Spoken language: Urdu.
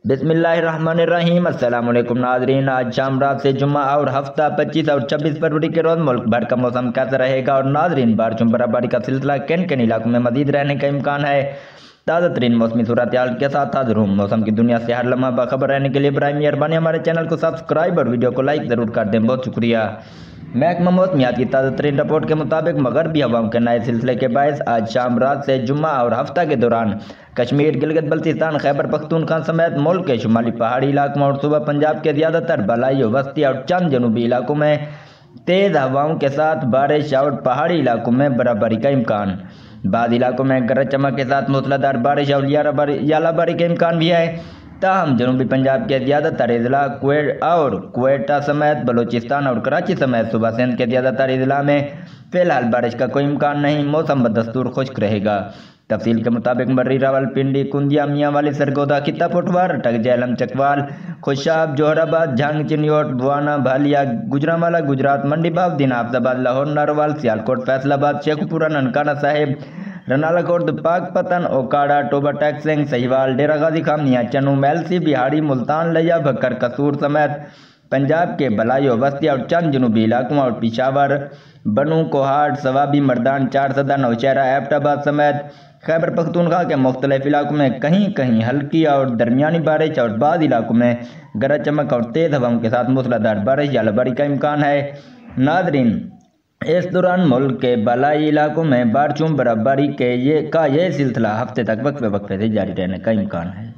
بسم اللہ الرحمن الرحیم۔ السلام علیکم ناظرین، آج شام رات سے جمعہ اور ہفتہ 25 اور 26 فروری کے روز ملک بھر کا موسم کیسا رہے گا، اور ناظرین بارشوں برفباری کا سلسلہ کن کن علاقوں میں مزید رہنے کا امکان ہے۔ تازہ ترین موسمی صورتحال کے ساتھ حاضر ہوں۔ موسم کی دنیا سے ہر لمحہ باخبر رہنے کے لیے برائے مہربانی ہمارے چینل کو سبسکرائب اور ویڈیو کو لائک ضرور کر دیں، بہت شکریہ۔ محکمہ موسمیات کی تازہ ترین رپورٹ کے مطابق مغربی ہواؤں کے نئے سلسلے کے باعث آج شام رات سے جمعہ اور ہفتہ کے دوران کشمیر، گلگت بلتستان، خیبر پختونخوا سمیت ملک کے شمالی پہاڑی علاقوں اور صوبہ پنجاب کے زیادہ تر بالائی وسطی اور چند جنوبی علاقوں میں تیز ہواؤں کے ساتھ بارش اور پہاڑی علاقوں میں برفباری کا امکان۔ بعض علاقوں میں گرج چمک کے ساتھ موسلادھار بارش اور ژالہ باری کا امکان بھی ہے۔ تاہم جنوبی پنجاب کے زیادہ تر اضلاع اور کوئٹہ سمیت بلوچستان اور کراچی سمیت صوبہ سندھ کے زیادہ تر اضلاع میں فی الحال بارش کا کوئی امکان نہیں۔ موسم بدستور خشک رہے گا۔ تفصیل کے مطابق مرری، راولپنڈی، کندیا، میاں والی، سرگودا، خطہ پٹوار، اٹک، جہلم، چکوال، خوشاب، جوہر آباد، جھنگ، چنیوٹ، بوانا، بھالیا، گوجرانوالہ، گجرات، منڈی بھاؤ، دین آباد، لاہور، ناروال، سیالکوٹ، فیصل آباد، شیخو پورہ، ننکانہ صاحب، رنالہ خورد، پاک پتن، اوکاڑا، ٹوبہ ٹیک سنگھ، سہیوال، ڈیرہ غازی خان، میاں چنو، میلسی، بہاڑی، ملتان، لیا، بھکر، قصور سمیت پنجاب کے بالائی وسطی اور چند جنوبی علاقوں اور پشاور، بنوں، کوہاٹ، سوابی، مردان، چارسدہ، نوشہرہ، ایبٹ آباد سمیت خیبر پختونخوا کے مختلف علاقوں میں کہیں کہیں ہلکی اور درمیانی بارش اور بعض علاقوں میں گرج چمک اور تیز ہواؤں کے ساتھ موسلادھار بارش یا ژالہ باری کا امکان ہے۔ ناظرین، اس دوران ملک کے بالائی علاقوں میں بارشوں برفباری کا یہ سلسلہ ہفتے تک وقفے وقفے سے جاری رہنے کا امکان ہے۔